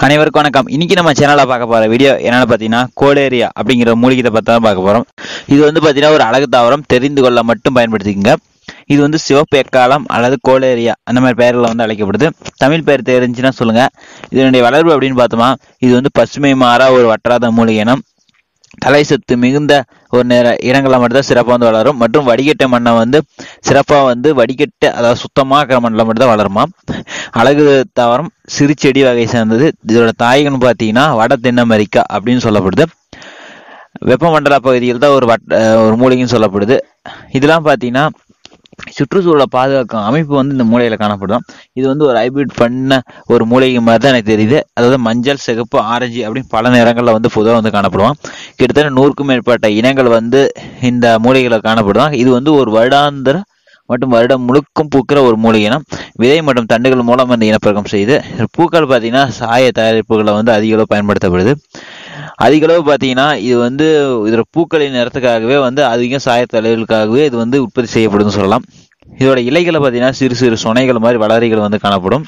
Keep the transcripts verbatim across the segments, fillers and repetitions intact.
அனைவருக்கும் வணக்கம். இன்னைக்கு நம்ம சேனல்ல பார்க்க போற வீடியோ என்னன்னு பார்த்தீங்கன்னா கோலேரியா அப்படிங்கிற மூலிகை பத்தி தான் பார்க்க போறோம். இது வந்து பார்த்தீங்கன்னா ஒரு அழகு தாவரம், தெரிந்து கொள்ள மட்டும் பயன்படுத்திக்கங்க. இது வந்து சிவப்பு எக்காலம் அல்லது கோலேரியா அந்த மாதிரி பெயர்களை வந்து அழைக்கப்படுது. தமிழ் பெயர் தெரிஞ்சுன்னா சொல்லுங்க. இதனுடைய வளர்வு அப்படின்னு பார்த்தோமா, இது வந்து பசுமை மாறா ஒரு வற்றாத மூலிகை இனம். தலை சத்து மிகுந்த ஒரு நேர இடங்களை மட்டும்தான் சிறப்பாக வந்து வளரும் மற்றும் வடிகட்ட மண்ணை வந்து சிறப்பாக வந்து வடிகட்ட அதாவது சுத்தமாக மண்ணில் மட்டும்தான் வளருமா. அழகு தாவரம், சிறு செடி வகை சேர்ந்தது. இதோட தாயகம்னு பார்த்தீங்கன்னா வட தென் அமெரிக்கா அப்படின்னு சொல்லப்படுது. வெப்பமண்டல பகுதியில் தான் ஒரு வட்ட ஒரு மூலிகைன்னு சொல்லப்படுது. இதெல்லாம் பார்த்தீங்கன்னா சுற்றுச்சூழலை பாதுகாக்கும் அமைப்பு வந்து இந்த மூலையில காணப்படும். இது வந்து ஒரு ஹைபிரிட் பண்ண ஒரு மூலிகை மாதிரி தான் எனக்கு தெரியுது. அதாவது மஞ்சள், சிகப்பு, ஆரஞ்சு அப்படின்னு பல நிறங்கள்ல வந்து பொதுவாக வந்து காணப்படுவோம். கிட்டத்தட்ட நூறுக்கும் மேற்பட்ட இனங்கள் வந்து இந்த மூலிகைகளை காணப்படுவாங்க. இது வந்து ஒரு வருடாந்திர மற்றும் வருடம் முழுக்கும் பூக்கிற ஒரு மூலிகை இனம். விதை மற்றும் தண்டுகள் மூலம் வந்து இனப்பெருக்கம் செய்து பூக்கள் பார்த்தீங்கன்னா சாய தயாரிப்புகளை வந்து அதிக அளவு பயன்படுத்தப்படுது. அதிக அளவு பார்த்தீங்கன்னா இது வந்து இதோட பூக்களின் நிறத்துக்காகவே வந்து அதிகம் சாய தயாரிப்புகளுக்காகவே இது வந்து உற்பத்தி செய்யப்படுதுன்னு சொல்லலாம். இதோட இலைகளை பார்த்தீங்கன்னா சிறு சிறு சொனைகள் மாதிரி வளரிகள் வந்து காணப்படும்.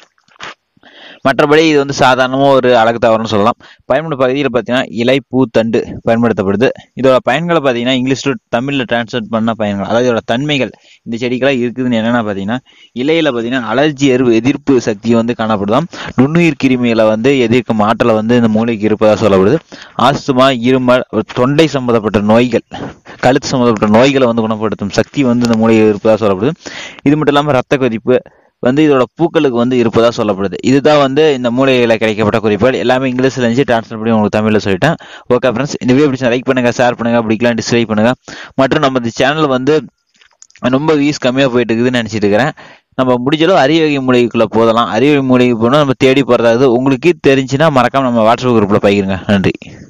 மற்றபடி இது வந்து சாதாரணமாக ஒரு அழகு தாவரம்னு சொல்லலாம். பயன்படும் பகுதியில் பார்த்தீங்கன்னா இலை, பூ, தண்டு பயன்படுத்தப்படுது. இதோட பயன்களை பார்த்தீங்கன்னா இங்கிலீஷில் தமிழில் டிரான்ஸ்லேட் பண்ண பயன்கள், அதாவது இதோட தன்மைகள் இந்த செடிக்கெல்லாம் இருக்குதுன்னு என்னென்னா பார்த்தீங்கன்னா இலையில பார்த்தீங்கன்னா அலர்ஜி எதிர்ப்பு எதிர்ப்பு சக்தியை வந்து காணப்படுதாம். நுண்ணுயிர் கிருமிகளை வந்து எதிர்க்கும் ஆற்றலை வந்து இந்த மூலிகைக்கு இருப்பதாக சொல்லப்படுது. ஆஸ்துமா, இருமல், தொண்டை சம்பந்தப்பட்ட நோய்கள், கழுத்து சம்பந்தப்பட்ட நோய்களை வந்து குணப்படுத்தும் சக்தி வந்து இந்த மூலிகை இருப்பதாக சொல்லப்படுது. இது மட்டும் இல்லாமல் ரத்த கொதிப்பு வந்து இதோட பூக்களுக்கு வந்து இருப்பதா சொல்லப்படுது. இதுதான் வந்து இந்த மூலிகையில கிடைக்கப்பட்ட குறிப்புகள். எல்லாமே இங்கிலீஷ்ல இருந்துச்சு, டிரான்ஸ்லேட் பண்ணி உங்களுக்கு தமிழ்ல சொல்லிட்டேன். ஓகே ஃப்ரெண்ட்ஸ், இந்த வீடியோ பிடிச்சா லைக் பண்ணுங்க, ஷேர் பண்ணுங்க, பிடிக்கலாம் டிஸ்லைக் பண்ணுங்க. மற்றும் நம்ம இந்த சேனல் வந்து ரொம்ப வியூஸ் கம்மியாக போயிட்டு இருக்குதுன்னு நினைச்சிட்டு இருக்கிறேன். நம்ம முடிஞ்சளவு அரியவகை மூலிகைக்குள்ள போதலாம். அரியவகை மூலிகை போனால் நம்ம தேடி போறதாவது உங்களுக்கு தெரிஞ்சுன்னா மறக்காம நம்ம வாட்ஸ்அப் குரூப்ல பகிருங்க. நன்றி.